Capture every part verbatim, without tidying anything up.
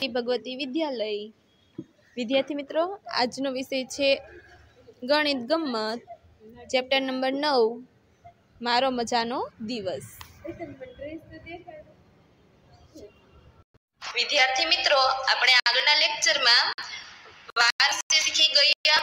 श्री भगवती विद्यालय। विद्यार्थी मित्रों, आजनो विषय छे गणित गम्मत, चेप्टर नंबर नौ, मारो मजानो दिवस। विद्यार्थी मित्रों, अपने आगळना लेक्चर में वार शीखी गया।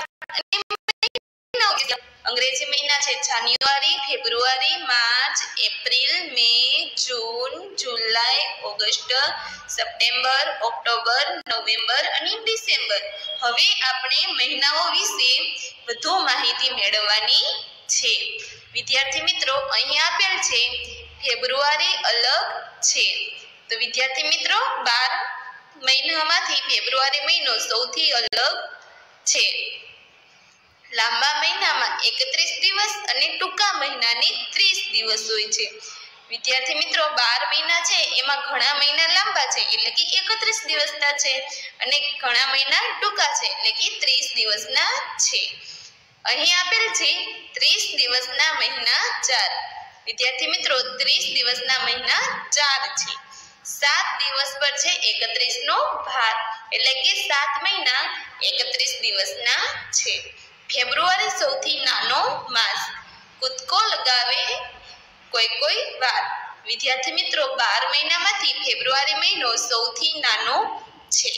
अंग्रेजी महीना छे January, February, March, April, May, June, July, August, September, October, November અને ડિસેમ્બર। હવે આપણે મહિનાઓ વિશે વધુ માહિતી મેળવવાની છે। વિદ્યાર્થી મિત્રો, અહીં આપેલ છે ફેબ્રુઆરી અલગ છે। તો વિદ્યાર્થી મિત્રો, બાર મહિનામાંથી ફેબ્રુઆરી મહિનો સૌથી અલગ છે। લાંબા મહિનામાં એકત્રીસ દિવસ અને ટૂંકા મહિનાની ત્રીસ દિવસ હોય છે। વિદ્યાર્થી મિત્રો, બાર મહિના છે એમાં ઘણા મહિના લાંબા છે એટલે કે એકત્રીસ દિવસના છે અને ઘણા મહિના ટૂંકા છે એટલે કે ત્રીસ દિવસના છે। અહીં આપેલ છે ત્રીસ દિવસના મહિના ચાર। વિદ્યાર્થી મિત્રો, ત્રીસ દિવસના મહિના ચાર છે। સાત દિવસ પર છે એકત્રીસ નો ભાર એટલે કે સાત મહિના એકત્રીસ દિવસના છે। फेब्रुआरी सौथी नानो मास, कूदको लगावे कोई कोई वार। विद्यार्थी मित्रों, बार महीना मांथी फेब्रुआरी महीनो सौथी नानो छे।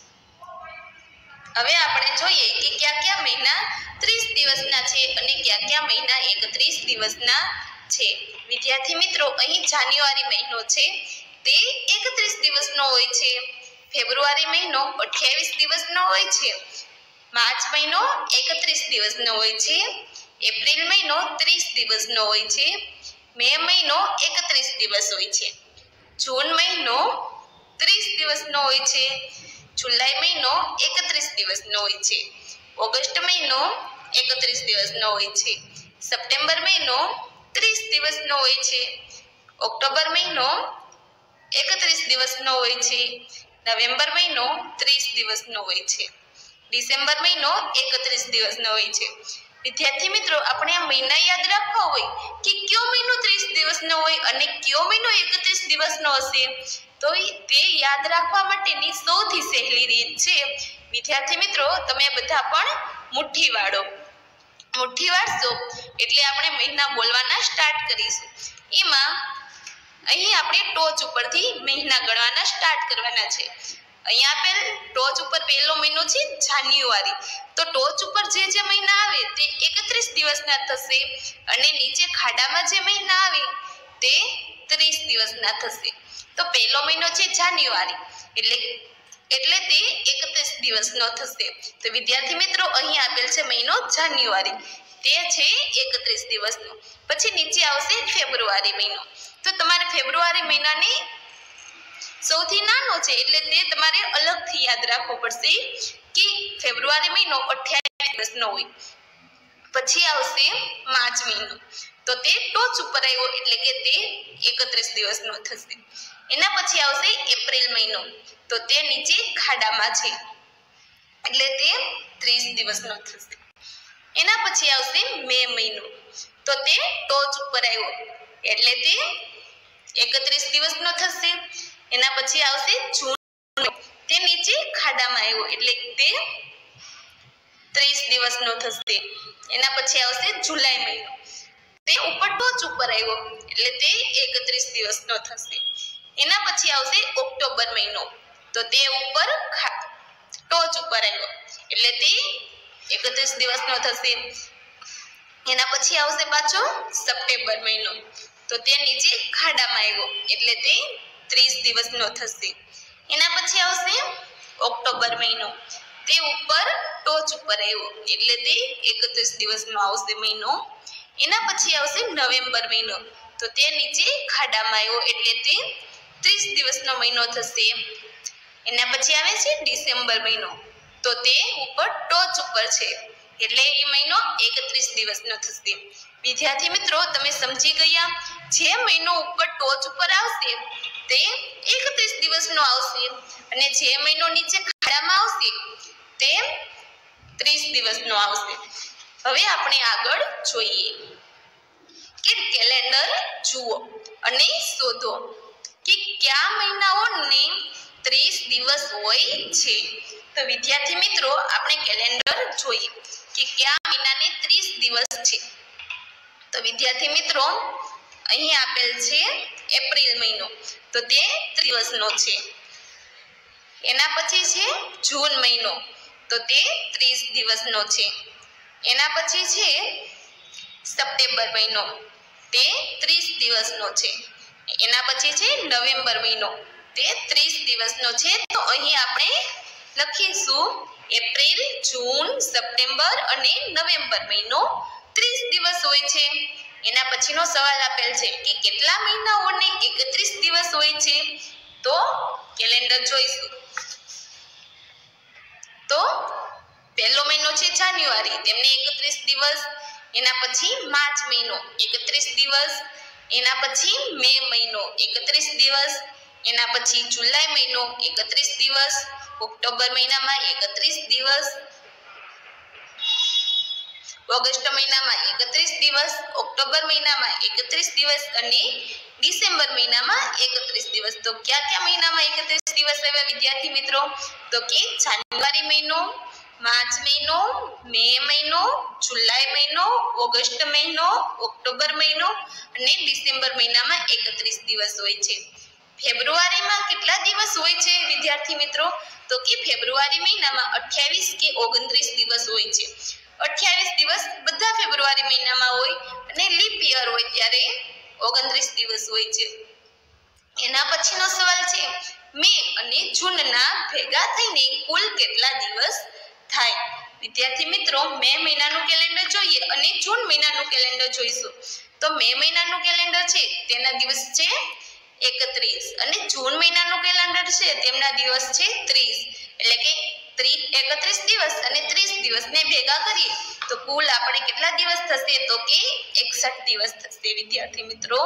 हवे आपणे जोईए कि क्या क्या महीना तीस दिवसना छे अने क्या क्या महीना एकत्रीस दिवसना छे। विद्यार्थी मित्रों, अहीं जान्युआरी महीनो छे ते एकत्रीस दिवसनो होय छे। फेब्रुआरी महीनो अठावीस दिवसनो होय छे। मार्च महीनो एकत्रीस दिवसनो होय छे। एप्रिल महीनो तीस दिवसनो होय छे। मे महीनो एकत्रीस दिवस होय छे। जून महीनो तीस दिवसनो होय छे। जुलाई महीनो एकत्रीस दिवसनो होय छे। ऑगस्ट महीनो एकत्रीस दिवसनो होय छे। सप्टेम्बर महीनो तीस दिवसनो होय छे। ऑक्टोबर महीनो एकत्रीस दिवसनो होय छे। नवेम्बर महीनो तीस दिवसनो होय छे। डिसेम्बर महीनो एकत्रीस दिवसनो होय छे। विद्यार्थी मित्रों, अपने आ महीना याद राखवा होय कि क्यो महीनो तीस दिवसनो होय अने क्यो महीनो एकत्रीस दिवसनो हशे, तो ते याद राखवा माटेनी सौथी सहेली રીત છે। विद्यार्थी मित्रों, तमे बधा पण मुठ्ठी वाळो। मुठ्ठी वाळशो એટલે આપણે મહિના બોલવાના સ્ટાર્ટ કરીશું। એમાં અહીં આપણે ટોચ ઉપરથી મહિના ગણવાના સ્ટાર્ટ કરવાના છે। અહીં આપેલ ટોચ ઉપર પહેલો મહિનો છે જાન્યુઆરી, તો ટોચ ઉપર જે જે મહિના આવે તે એકત્રીસ દિવસના થશે અને નીચે ખાડામાં જે મહિના આવે તે ત્રીસ દિવસના થશે। તો પહેલો મહિનો છે જાન્યુઆરી એટલે એટલે તે એકત્રીસ દિવસનો થશે। તો વિદ્યાર્થી મિત્રો, અહીં આપેલ છે મહિનો જાન્યુઆરી, તે છે એકત્રીસ દિવસનો। પછી નીચે આવશે ફેબ્રુઆરી મહિનો। તો તમારે ફેબ્રુઆરી મહિનાની સૌથી નાનો છે એટલે તે તમારે અલગથી યાદ રાખવો પડશે કે ફેબ્રુઆરી મહિનો અઠ્યાવીસ દિવસનો હોય। પછી આવશે માર્ચ મહિનો, તો તે ટોચ ઉપર આવ્યો એટલે કે તે એકત્રીસ દિવસનો થશે। એના પછી આવશે એપ્રિલ મહિનો, તો તે નીચે ખાડામાં છે એટલે તે ત્રીસ દિવસનો થશે। એના પછી આવશે મે મહિનો, તો તે ટોચ ઉપર આવ્યો એટલે તે એકત્રીસ દિવસનો થશે। એના પછી આવશે જૂન, તે નીચે ખાડામાં આવ્યો એટલે તે ત્રીસ દિવસનો થશે। એના પછી આવશે જુલાઈ મહિનો, તે ઉપર ટોચ ઉપર આવ્યો એટલે તે એકત્રીસ દિવસનો થશે। એના પછી આવશે ઓક્ટોબર મહિનો, તો તે ઉપર ટોચ ઉપર આવ્યો એટલે તે એકત્રીસ દિવસનો થશે। એના પછી આવશે પાછો સપ્ટેમ્બર મહિનો, તો તે નીચે ખાડામાં આવ્યો એટલે તે ત્રીસ દિવસનો થશે। એના પછી આવશે ઓક્ટોબર મહિનો, તે ઉપર ટોચ ઉપર આવ્યો એટલે તે એકત્રીસ દિવસનો આવશે મહિનો। એના પછી આવશે નવેમ્બર મહિનો, તો તે નીચે ખાડામાં આવ્યો એટલે તે ત્રીસ દિવસનો મહિનો થશે। એના પછી આવે છે ડિસેમ્બર મહિનો, તો તે ઉપર ટોચ ઉપર છે એટલે એ મહિનો એકત્રીસ દિવસનો થશે। વિદ્યાર્થી મિત્રો, તમે સમજી ગયા, જે મહિનો ઉપર ટોચ ઉપર આવશે તે એકત્રીસ દિવસનો આવશે અને જે મહિનો નીચે ખાડામાં આવશે તે ત્રીસ દિવસનો આવશે। હવે આપણે આગળ જોઈએ કે કેલેન્ડર જુઓ અને શોધો કે કયા મહિનાઓને ત્રીસ દિવસ હોય છે। તો વિદ્યાર્થી મિત્રો આપણે કેલેન્ડર જોઈએ કે કયા મહિનાને ત્રીસ દિવસ છે। તો વિદ્યાર્થી મિત્રો અહીં આપેલ છે એપ્રિલ મહિનો, તો તે ત્રીસ દિવસનો છે। એના પછી છે જૂન મહિનો, તો તે ત્રીસ દિવસનો છે। એના પછી છે સપ્ટેમ્બર મહિનો, તે ત્રીસ દિવસનો છે। એના પછી છે નવેમ્બર મહિનો, તે ત્રીસ દિવસનો છે। તો અહીં આપણે લખીશું એપ્રિલ, જૂન, સપ્ટેમ્બર અને નવેમ્બર મહિનો ત્રીસ દિવસ હોય છે। એના પછીનો સવાલ આપેલ છે કે કેટલા મહિનાઓને એકત્રીસ દિવસ હોય છે? તો કેલેન્ડર જોઈશું તો પહેલો મહિનો છે જાન્યુઆરી, તેમને એકત્રીસ દિવસ। એના પછી માર્ચ મહિનો એકત્રીસ દિવસ। એના પછી મે મહિનો એકત્રીસ દિવસ। એના પછી જુલાઈ મહિનો એકત્રીસ દિવસ। ઓક્ટોબર મહિનામાં એકત્રીસ દિવસ। ઓગસ્ટ મહિનામાં એકત્રીસ દિવસ। ઓક્ટોબર મહિનામાં એકત્રીસ દિવસ અને ડિસેમ્બર મહિનામાં એકત્રીસ દિવસ। તો કયા કયા મહિનામાં એકત્રીસ દિવસ આવ્યા વિદ્યાર્થી મિત્રો? તો કે જાન્યુઆરી મહિનો, માર્ચ મહિનો, મે મહિનો, જુલાઈ મહિનો, ઓગસ્ટ મહિનો, ઓક્ટોબર મહિનો અને ડિસેમ્બર મહિનામાં એકત્રીસ દિવસ હોય છે। ફેબ્રુઆરીમાં કેટલા દિવસ હોય છે વિદ્યાર્થી મિત્રો? તો કે ફેબ્રુઆરી મહિનામાં અઠ્યાવીસ કે ઓગણત્રીસ દિવસ હોય છે। અઠ્યાવીસ દિવસ બધા ફેબ્રુઆરી મહિનામાં હોય અને લીપ યર હોય ત્યારે ઓગણત્રીસ દિવસ હોય છે। એના પછીનો સવાલ છે મે અને જૂનના ભેગા થઈને કુલ કેટલા દિવસ થાય? વિદ્યાર્થી મિત્રો મે મહિનાનું કેલેન્ડર જોઈએ અને જૂન મહિનાનું કેલેન્ડર જોઈશું। તો મે મહિનાનું કેલેન્ડર છે તેના દિવસ છે એકત્રીસ અને જૂન મહિનાનું કેલેન્ડર છે તેમના દિવસ છે ત્રીસ, એટલે કે એકત્રીસ દિવસ અને ત્રીસ દિવસને ભેગા કરીએ તો કુલ આપણે કેટલા દિવસ થશે? તો કે એકસઠ દિવસ થશે વિદ્યાર્થી મિત્રો।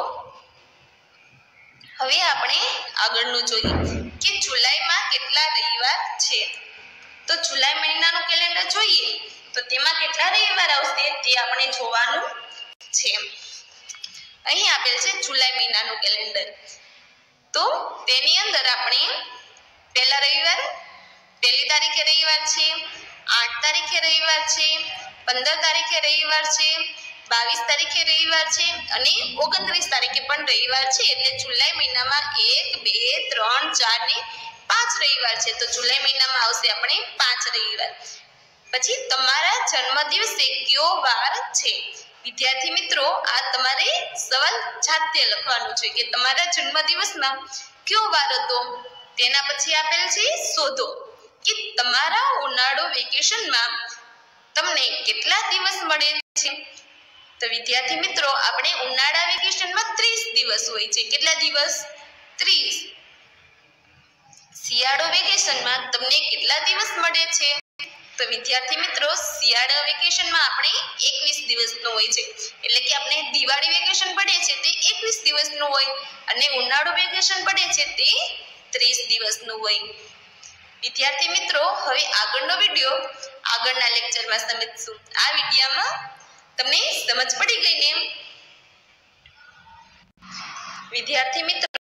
હવે આપણે આગળનું જોઈએ કે જુલાઈમાં કેટલા રવિવાર છે? તો જુલાઈ મહિનાનું કેલેન્ડર જોઈએ તો તેમાં કેટલા રવિવાર આવશે તે આપણે જોવાનું છે। અહીં આપેલ છે જુલાઈ મહિનાનું કેલેન્ડર, તો તેની અંદર આપણે પહેલા રવિવાર પહેલી તારીખે રવિવાર છે, આઠ તારીખે રવિવાર છે, પંદર તારીખે રવિવાર છે, બાવીસ તારીખે રવિવાર છે અને ઓગણત્રીસ તારીખે પણ રવિવાર છે। એટલે જુલાઈ મહિનામાં એક, બે, ત્રણ, ચાર ને પાંચ રવિવાર છે। તો જુલાઈ મહિનામાં આવશે આપણે પાંચ રવિવાર। પછી તમારા જન્મદિવસે કયો વાર છે? વિદ્યાર્થી મિત્રો આ તમારે સવાલ જાતે લખવાનું છે કે તમારા જન્મદિવસમાં કયો વાર હતો? તેના પછી આપેલ છે શોધો કે તમારા ઉનાળુ વેકેશનમાં તમને કેટલા દિવસ મળે છે? તો વિદ્યાર્થી મિત્રો આપણે ઉનાળા વેકેશનમાં ત્રીસ દિવસ હોય છે। કેટલા દિવસ? ત્રીસ। શિયાળુ વેકેશનમાં તમને કેટલા દિવસ મળે છે? તો વિદ્યાર્થી મિત્રો શિયાળા વેકેશનમાં આપણે એકવીસ દિવસનું હોય છે, એટલે કે આપણે દિવાળી વેકેશન પડે છે તે એકવીસ દિવસનું હોય અને ઉનાળુ વેકેશન પડે છે તે ત્રીસ દિવસનું હોય। વિદ્યાર્થી મિત્રો હવે આગળનો વિડિયો આગળના લેક્ચરમાં સમજીશું। આ વિડિયામાં તમને સમજ પડી ગઈ ને? વિદ્યાર્થી મિત્રો